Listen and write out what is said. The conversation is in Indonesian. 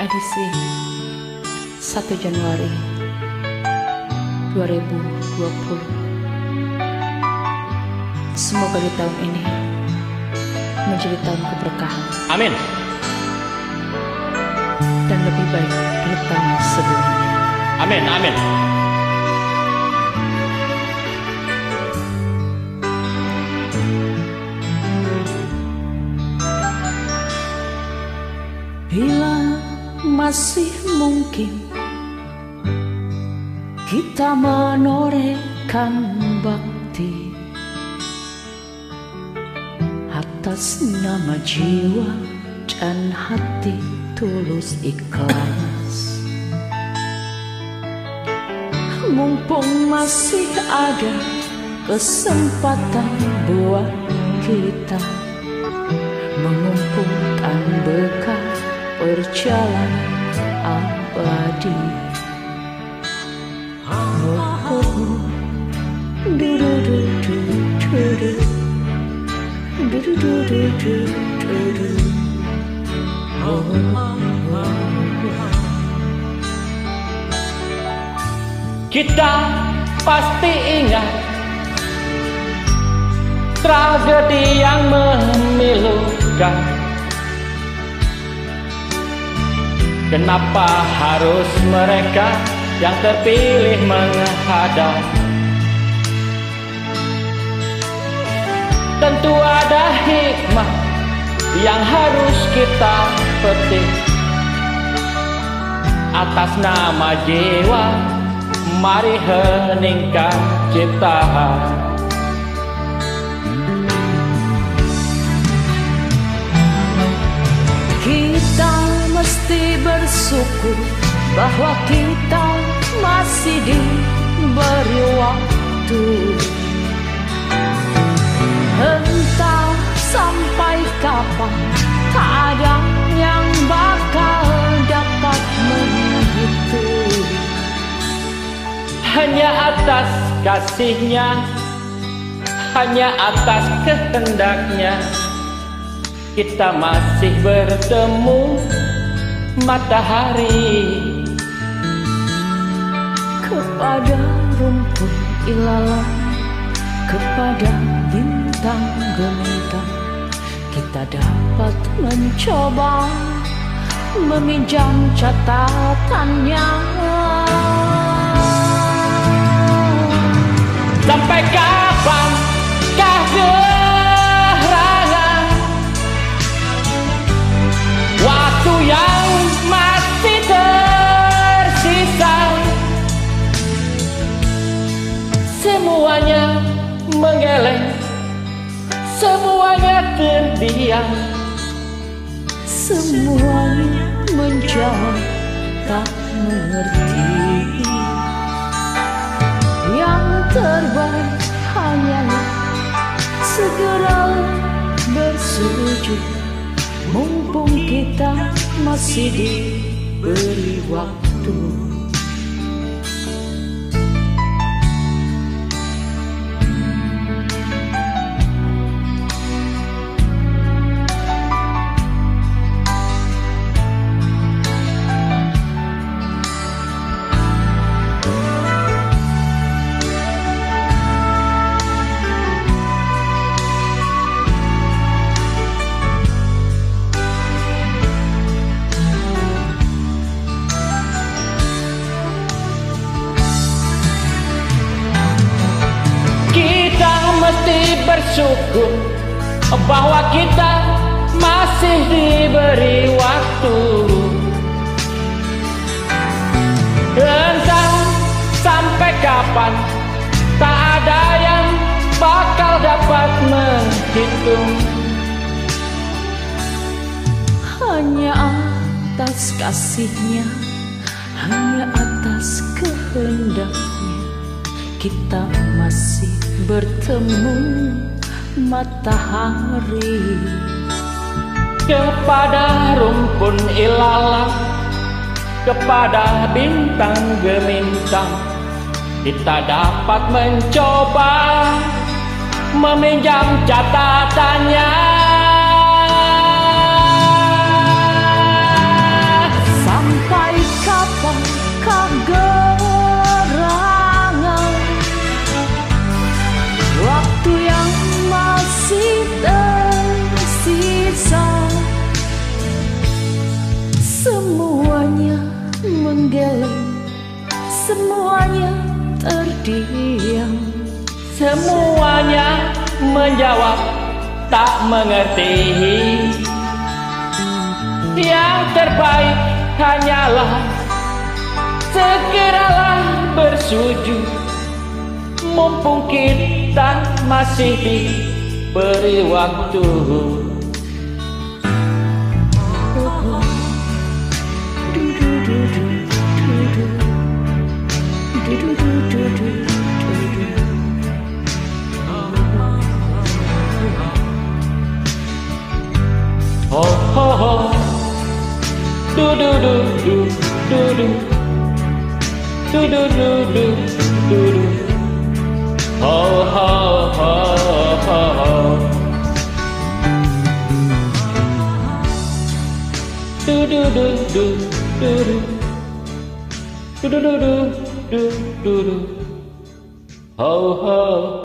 edisi 1 Januari 2020. Semoga di tahun ini menjadi tahun keberkahan. Amin. Dan lebih baik dari tahun sebelumnya. Amin, amin. Bila masih mungkin kita menorehkan bakti atas nama jiwa dan hati tulus ikhlas, mumpung masih ada kesempatan buat kita mengumpulkan bekal perjalanan abadi. Kita pasti ingat tragedi yang memilukan. Kenapa harus mereka yang terpilih menghadap? Tentu ada hikmah yang harus kita petik. Atas nama jiwa, mari heningkan cipta. Kita mesti bersyukur bahwa kita masih diberi waktu. Entah sampai kapan, tak ada yang bakal dapat menghitung. Hanya atas kasihnya, hanya atas kehendaknya, kita masih bertemu matahari. Kepada rumput ilalang, kepada bintang gemintang, kita dapat mencoba meminjam catatannya. Sampai kapan kah gerangan waktu yang masih tersisa? Semuanya menggeleng, semuanya terdiam, semuanya menjawab tak mengerti. Yang terbaik hanyalah segera bersujud, mumpung kita masih diberi waktu. bersyukur bahwa kita masih diberi waktu. Entah sampai kapan, tak ada yang bakal dapat menghitung. Hanya atas kasihnya, hanya atas kehendaknya, kita masih bertemu matahari. Kepada rumpun ilalang, kepada bintang gemintang, kita dapat mencoba meminjam catatannya. menggeleng, semuanya terdiam. Semuanya menjawab tak mengerti. Yang terbaik hanyalah segeralah bersujud, mumpung kita masih diberi waktu. Ho ho ho, du du du du du du, du du du du du du, ho ho ho ho ho, du du du du du du, du du du du du du, ho ho.